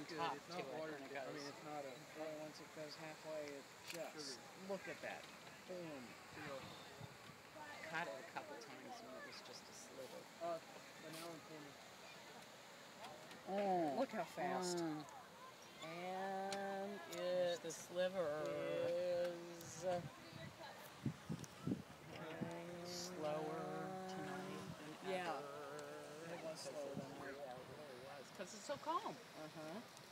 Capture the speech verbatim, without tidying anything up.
on good. top It's to not it water. when it I goes. mean, it's not a. Well, once it goes halfway, it just look at that. Boom. Caught it a couple times when it was just a sliver. Uh, but now I'm pulling. Mm. Look how fast. Mm. And It's it the sliver. is uh, Slower tonight than yeah. ever. It was slower than ever. Yeah, it really was. Because it's so calm. Uh huh.